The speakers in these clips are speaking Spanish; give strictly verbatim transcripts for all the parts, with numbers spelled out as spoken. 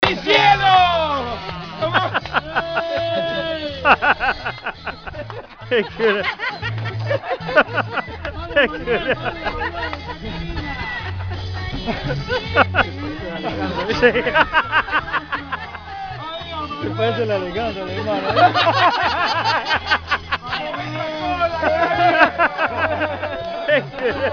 ¡Mi cielo! ¡Qué cura! ¡Qué cura! Sí. Se parece la Alejandra, mi hermano. ¡Qué cura!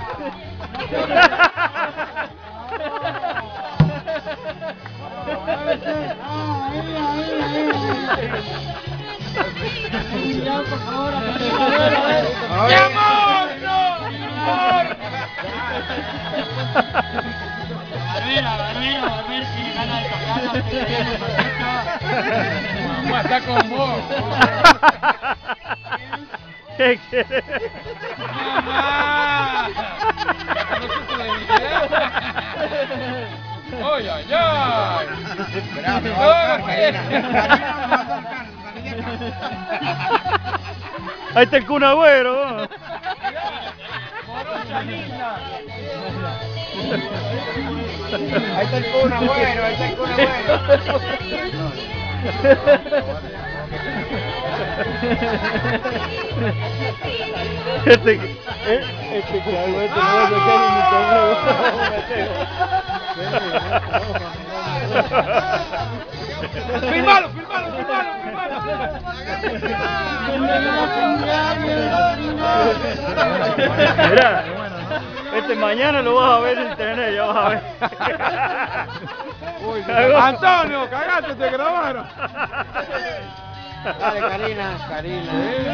¡Mi amor! ¡No! Barbero, barbero, barbero, si gana de tocarla, Mamá está con vos. ¿Qué quiere? Mamá. ¿Conociste la video? ¡Ay, ay, ay! Esperá, me va a buscar, Ahí está el Kun Agüero, vos. ¡Morocha linda! Ahí está el Kun Agüero, ahí está el Kun Agüero. Este, eh, este cago, este no va a sacar ni mi ¡Filmalo, filmalo, filmalo, filmalo! Mirá, este mañana lo vas a ver en internet, ya vas a ver. Uy, Antonio, cagaste, te grabaron. Dale, Karina, Karina.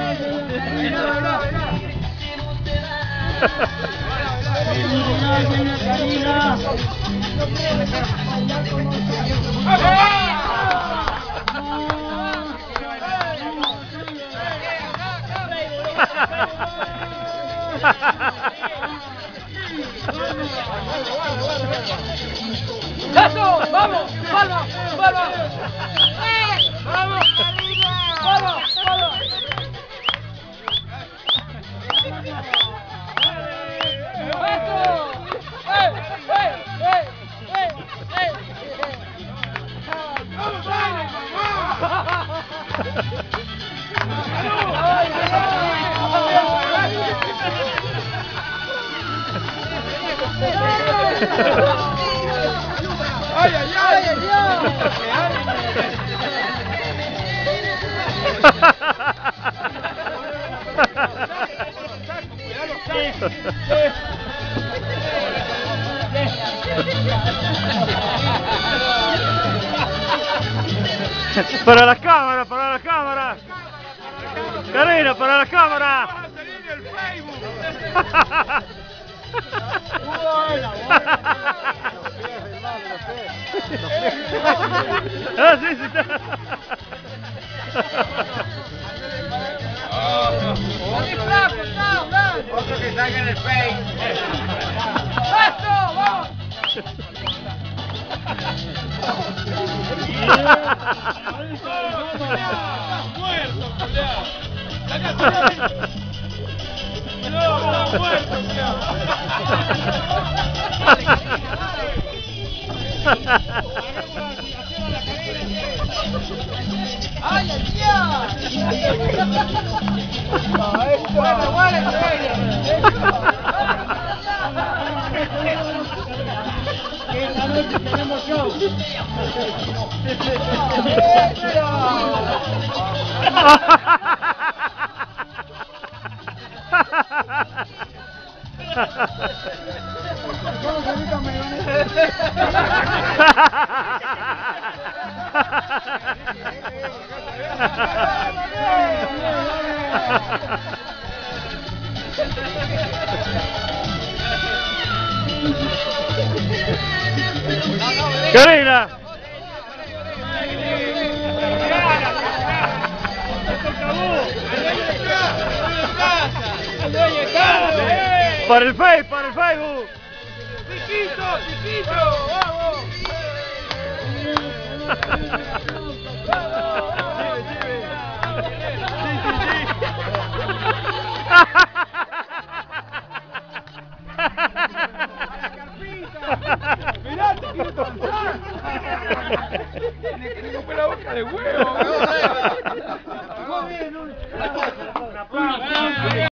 ¡Eso! ¡Vamos! ¡Vamos! ¡Vamos! ¡Vamos! ¡Vamos! ¡Vamos! ¡Ay, ay, ay! Para la cámara, para la cámara. Karina, para la cámara. ¡Vas a salir en el Facebook! Ah, sí, sí está. Otro que salga en el Face. ¡Esto! ¡Vamos! ¡Muerto, culiao! ¡Sácate! ¡No, está muerto, culiao! ¡Ay, ay, Dios! ¡Bueno, bueno, que esta noche tenemos show. Karina. Para el Face, para el Facebook. ¡Chiquito, chiquito! ¡Vamos! ¡Mirá, te quiero contar! Le compré la boca de huevo. Muy bien, un... un aplauso.